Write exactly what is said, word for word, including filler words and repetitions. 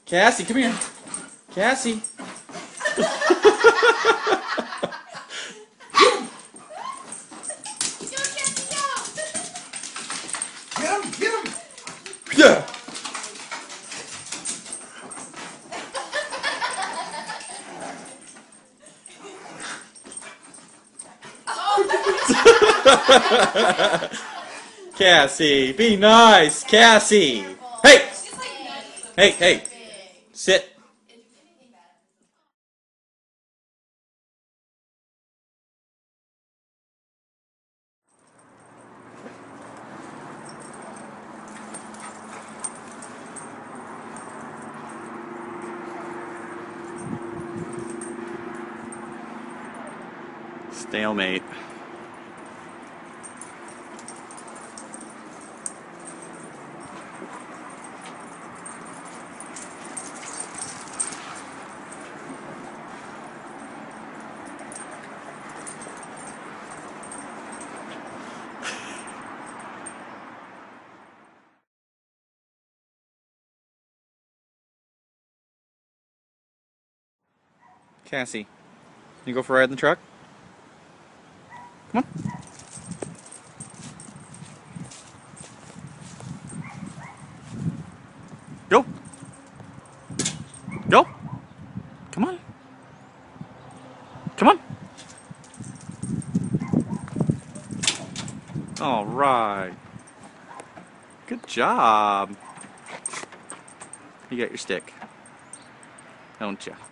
Cassie, come here. Cassie. Get him! Get him! Yeah. Cassie, be nice, Cassie. Hey, hey, hey, sit. Stalemate. Cassie, you go for a ride in the truck? Come on. Go. Go. Come on. Come on. All right. Good job. You got your stick, don't you?